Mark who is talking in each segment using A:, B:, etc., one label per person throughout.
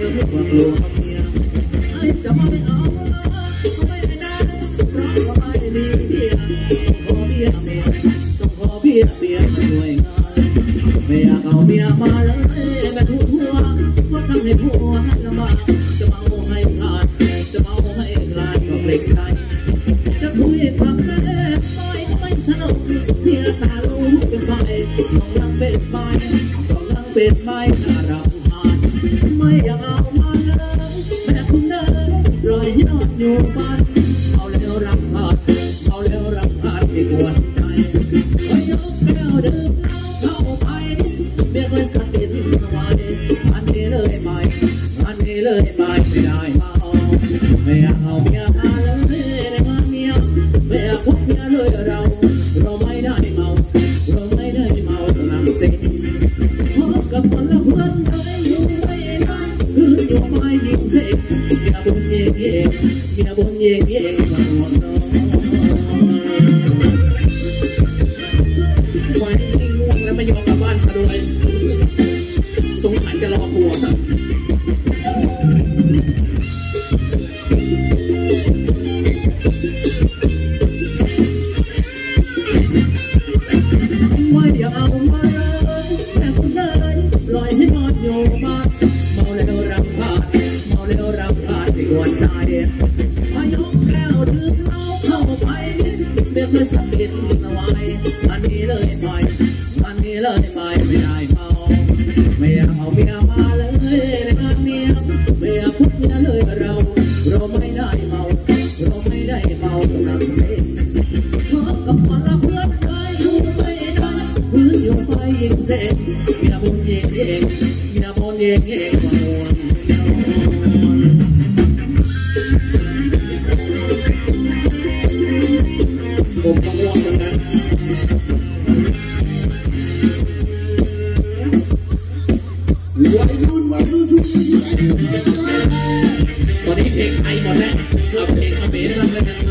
A: อเพื่อความกลัวเมียไอ้จะมาไม่เอาไม่ได้เพราะว่าไม่มีเบียร์ขอเบียร์เมียต้องขอเบียร์มาช่วยงานเมียเอาเมียมาเลยแม่ทุกหัวก็ทำให้ผัวลำบากจะเมาให้พลาดจะเมาให้พลาดก็เปล่งใจจะคุยกับแม่ไม่สนุกเมียตาลูกเป็นไฟต้องรังเป็นไฟต้องรังเป็นไฟน่ารำคาญไม่อยากเอามาเลยแม่คุณเดินรอยยอดอยู่บ้านเอาแล้วรักพาดเอาแล้วรักพาดที่กวนใจไว้ยกแก้วดื่มเหล้าเข้าไปเมียก็สะกิดไว้อันนี้เลยไปอันนี้เลยไปไม่ได้มาไม่อยากเอาเมียมาเลยในงานเมียไม่อยากพบเมียเลยเราไม่ได้เมาเราไม่ได้เมาต้องนั่งเซ็งพบกับคนละเพื่อนเลยอยู่ไม่ได้คืออยู่ไม่ยิงเซ็งเมียบุญเย่เย่เมียบุญเย่เย่มาหวนน้องไว้ง่วงแล้วไม่ยอมกลับบ้านซะด้วยสงสัยจะรอผัวตอนนี้เพลงไทยหมดแล้วเอาเพลงเขมรบ้างเลยนะ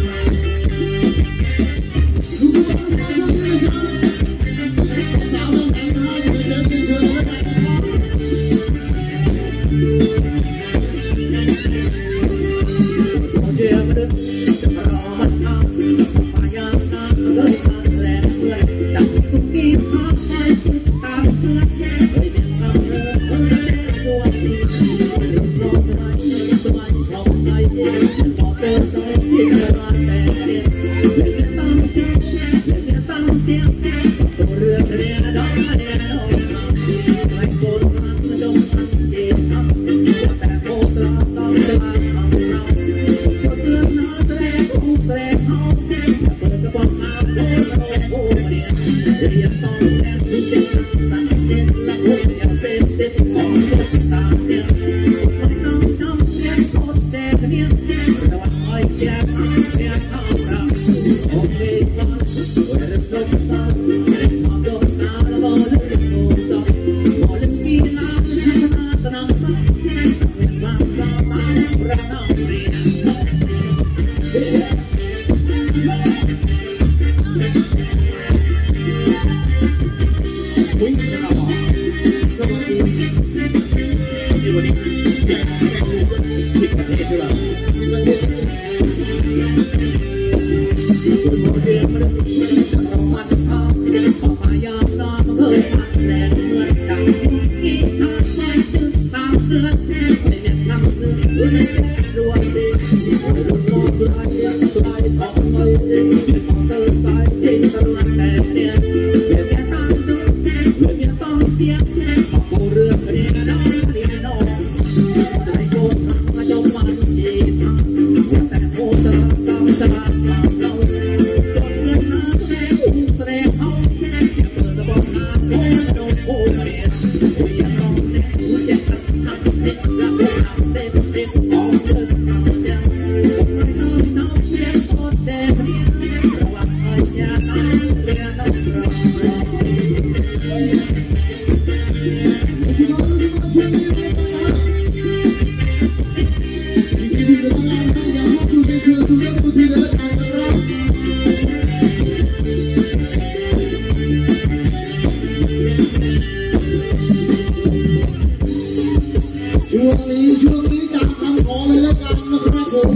B: ช่วงนี้ตามคำขอเลยแล้วกันนะครับผม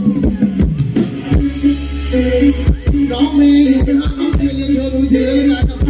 B: น้องเมย์อยู่นะครับน้องเมย์เรียนเชิญดูทีเลยแล้วกัน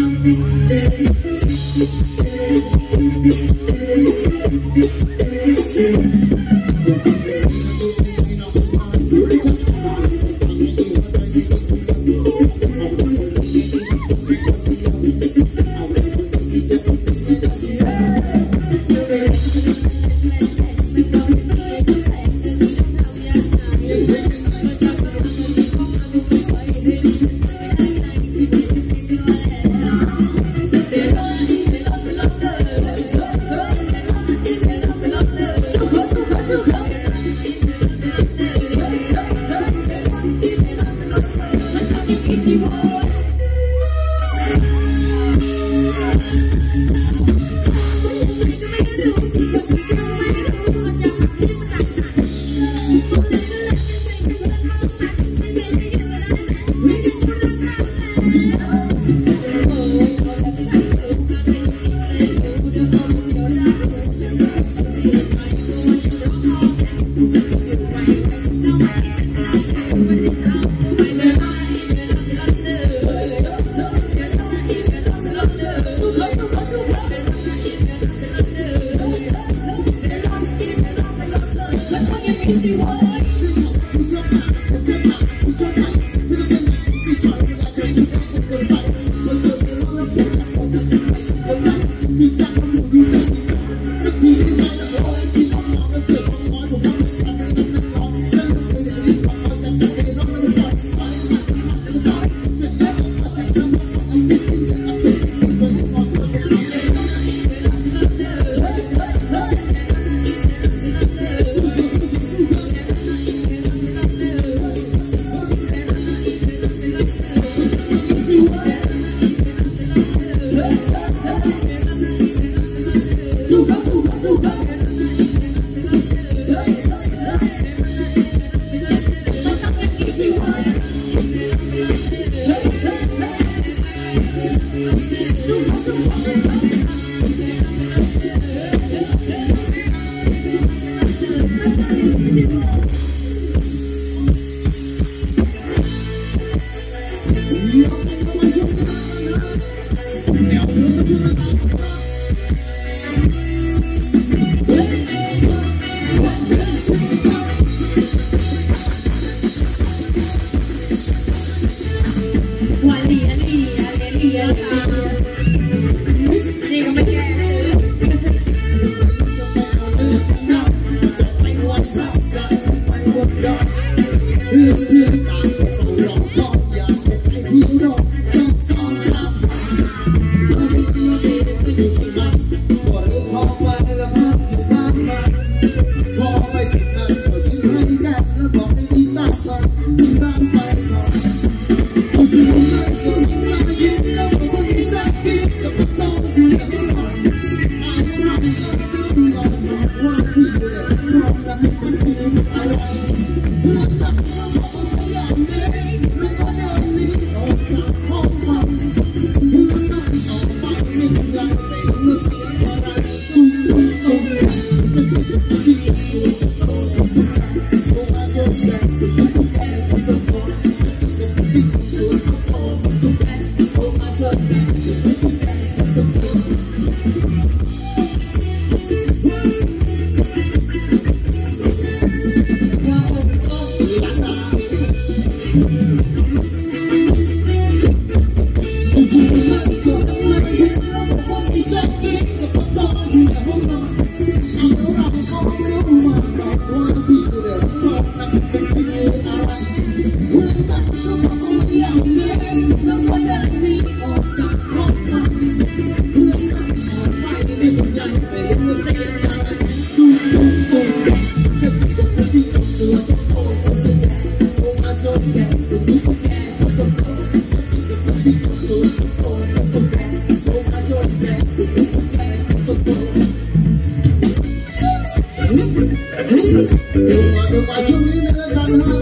B: ดูมาช่วงนี้ไม่เลิกกันนะ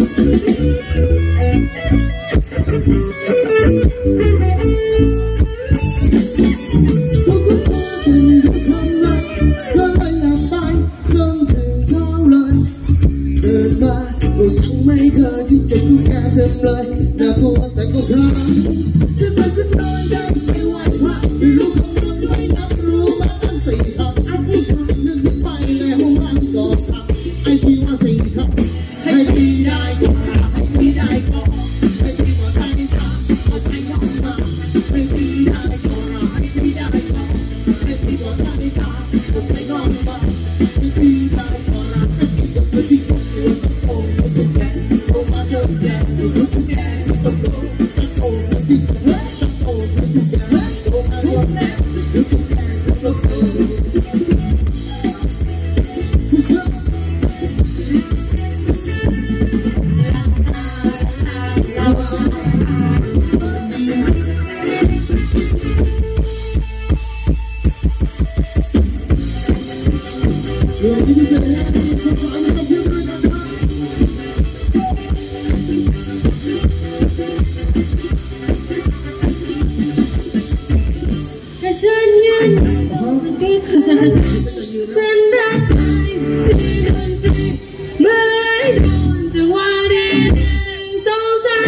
B: ทุกคนจะไม่รู้ทำไรก็เลยหลับไปจนถึงเสน่ห์สดใสกับเพื่อนด้วยกันครับ
C: ฉันยืนที่เธอฉันรักเสียงดนตรีไม่โดนจังหวะเดียวสองสาม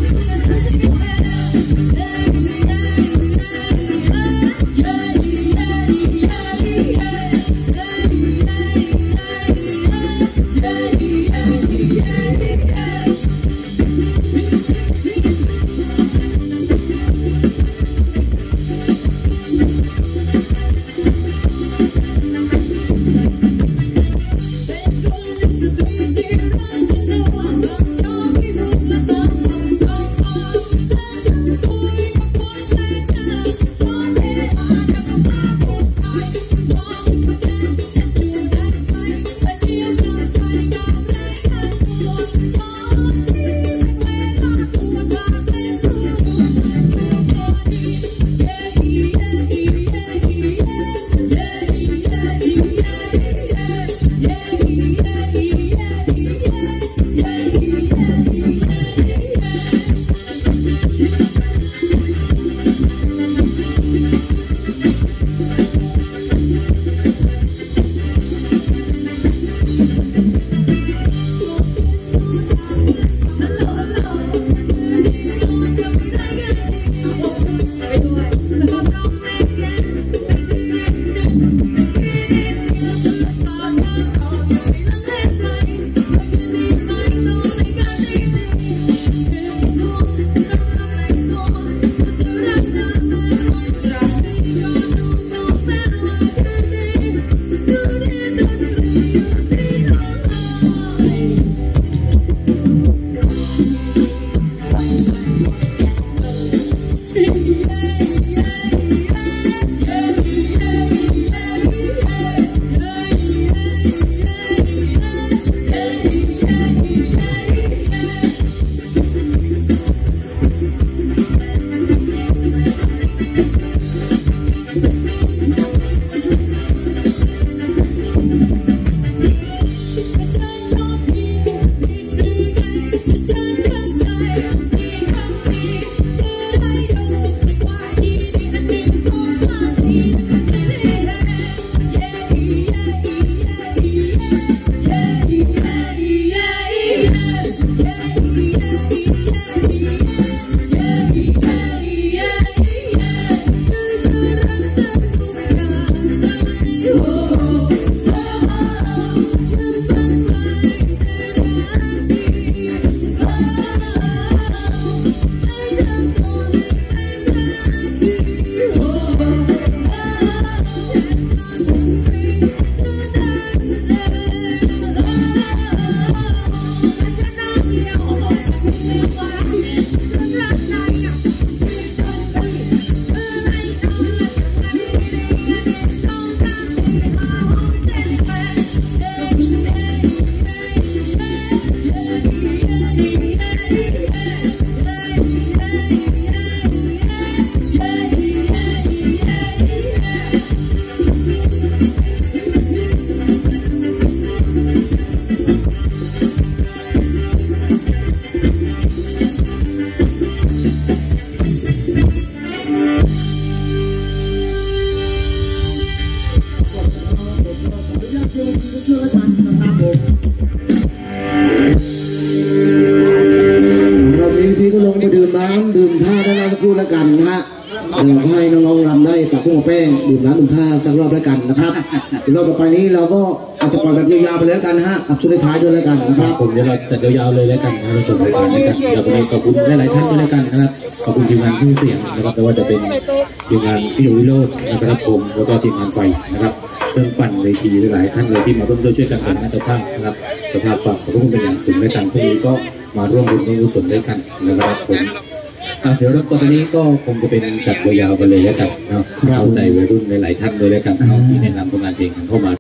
B: แล้วกันนะฮะเราก็ให้น้องๆรำได้ปะพุ่งแป้งดื่มน้ำดื่มท่าสักรอบแล้วกันนะครับรอบต่อไปนี้เราก็อาจจะปล่อยแบบยาวๆไปแล้วกันนะฮะกับช่วงท้ายด้วยแล้วกันนะครับ
D: ผมเดี๋ยวเราจัดยาวๆเลยแล้วกันนะเราจบรายการแล้วกันแล้ววันนี้ขอบคุณหลายๆท่านด้วยแล้วกันนะครับขอบคุณทีมงานเครื่องเสียงนะครับไม่ว่าจะเป็นทีมงานพี่หนุ่ยวิโรจน์นะครับผมแล้วก็ทีมงานไฟนะครับเครื่องปั่นเวทีหลายท่านเลยที่มาร่วมด้วยช่วยกันเป็นนักเจ้าภาพนะครับเจ้าภาพฝากขอบคุณเป็นอย่างสูงด้วยกันพรุ่งนี้ก็มาร่วมบุญร่วมกุศลด้วยกันนะครับผมเดี๋ยวตอนนี้ก็คงจะเป็นจัดยาวๆกันเลยแล้วกันเนาะเข้าใจวัยรุ่นหลายๆท่านด้วยแล้วกันที่แนะนำผลงานเพลงเข้ามา